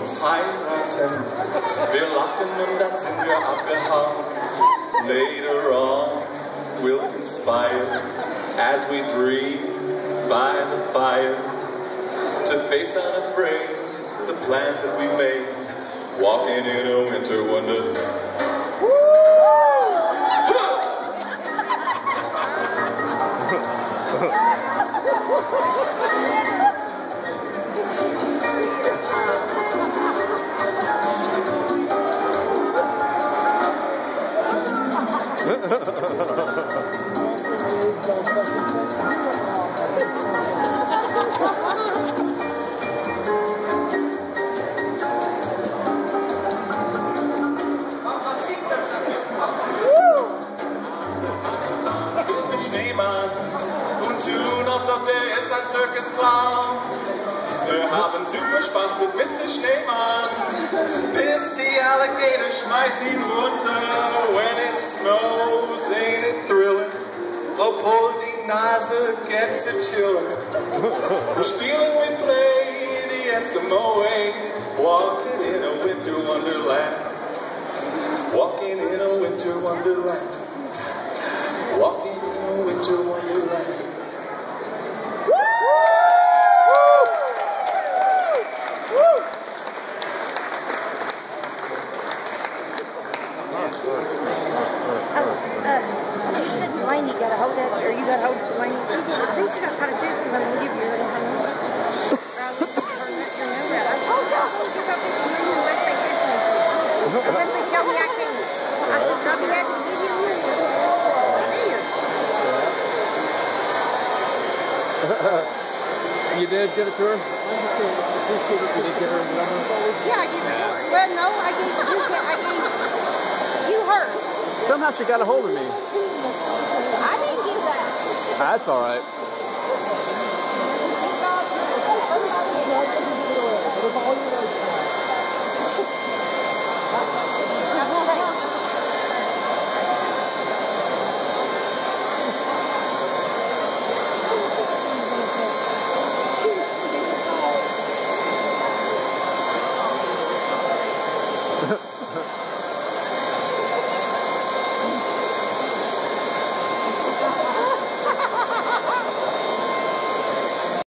uns heiraten. Wir lachten und dann sind wir abgehauen. Later on, we'll conspire as we dream by the fire to face unafraid the plans that we made, walking in a winter wonderland. Der ist ein Circus-Clown. Wir haben super Spaß mit Mr. Schneemann. Misty Alligator, schmeiß ihn runter. When it snows, ain't it thrilling? Obwohl die Nase gets it chilling. Wir spielen, we play the Eskimo way. Walking in a winter wonderland. Walking in a winter wonderland. Walking in a winter wonderland. You gotta hold that, or you gotta hold the line. I think she got kind of busy when we give you her number. Oh, no, you got this number unless they get me. Unless they tell me I can't. I said, I'll be happy to give you a number. You did get it to her? You did get her the number? Yeah, I gave her. Well, no, I gave you her. Somehow she got a hold of me. I didn't give that. That's all right.